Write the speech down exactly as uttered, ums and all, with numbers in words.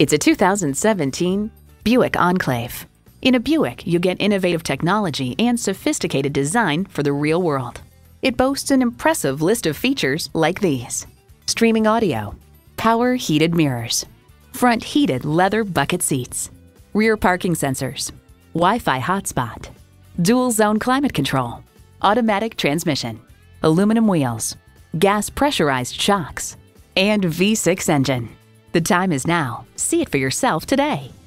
It's a two thousand seventeen Buick Enclave. In a Buick, you get innovative technology and sophisticated design for the real world. It boasts an impressive list of features like these: streaming audio, power heated mirrors, front heated leather bucket seats, rear parking sensors, Wi-Fi hotspot, dual zone climate control, automatic transmission, aluminum wheels, gas pressurized shocks, and V six engine. The time is now. See it for yourself today.